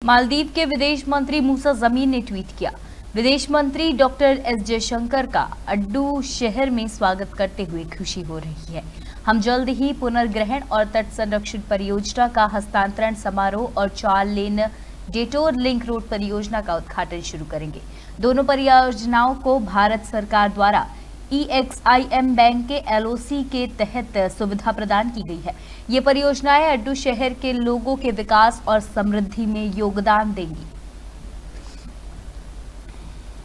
मालदीव के विदेश मंत्री मूसा जमीन ने ट्वीट किया। विदेश मंत्री डॉक्टर एस जयशंकर का अड्डू शहर में स्वागत करते हुए खुशी हो रही है। हम जल्द ही पुनर्ग्रहण और तट संरक्षण परियोजना का हस्तांतरण समारोह और 4 लेन डेटोर लिंक रोड परियोजना का उद्घाटन शुरू करेंगे। दोनों परियोजनाओं को भारत सरकार द्वारा EXIM बैंक के LOC के तहत सुविधा प्रदान की गई है। ये परियोजनाएं अड्डू शहर के लोगों के विकास और समृद्धि में योगदान देंगी।